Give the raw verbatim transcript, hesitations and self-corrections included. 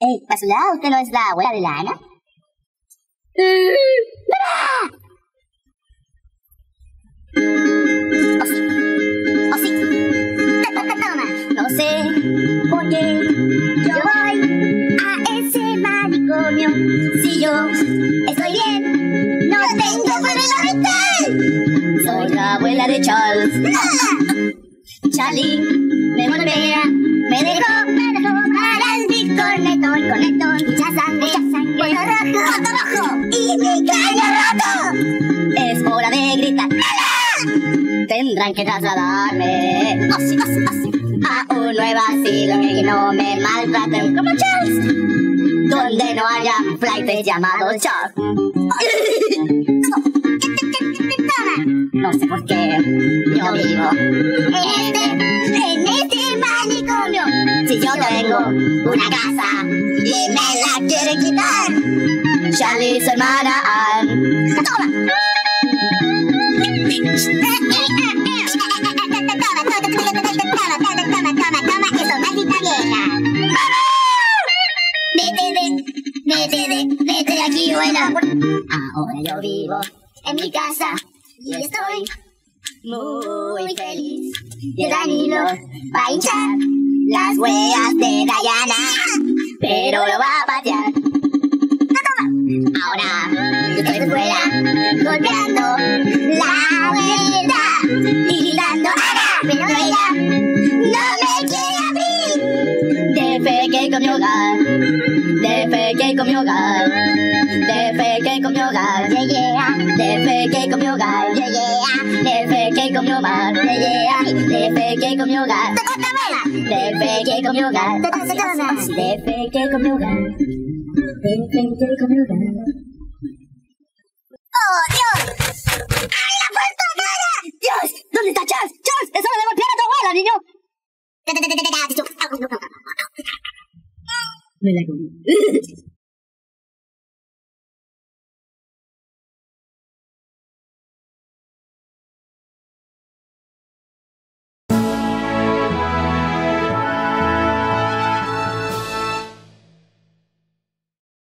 Ey, casualidad, ¿usted no es la abuela de la Ana? ¿O sí? ¿O sí? No sé por qué yo voy a ese manicomio. Si yo estoy bien, no tengo problema mental. Soy la abuela de Charles. Charlie me golpea, me dejó, me dejó paralítico, cornetón, cornetón, mucha sangre, mucha sangre, cuello rojo, roto rojo y mi cráneo roto. Es hora de gritar. Tendrán que trasladarme oh, sí, oh, sí, oh, sí, a un nuevo asilo y no me maltraten como Charles, donde no haya flightes llamados Charles. No sé por qué yo vivo en este, en este manicomio. Si yo tengo una casa y me la quieren quitar, Charlie y su hermana Ann. ¡Toma! Vete de, vete de aquí, abuela. Ahora yo vivo en mi casa y estoy muy feliz. Y el Danilo va a hinchar las huellas de Diana, pero lo va a patear. ¡No, toma! Ahora yo estoy fuera golpeando la puerta y gritando ¡Ana! Pero ella no me quiere abrir. Defequé con mi hogar, defequé con mi hogar, defequé con mi hogar, yeah, yeah. Defequé con mi hogar, yeah, yeah. Defequé con mi hogar, yeah, yeah. Defequé con mi hogar, defequé con mi hogar, defequé con mi hogar, defequé con mi hogar. ¡Oh, Dios! ¡Abre la puerta, cara! ¡Dios! ¿Dónde está Charles? ¡Charles! ¡Es hora de golpear a tu abuela, niño! Me la comí.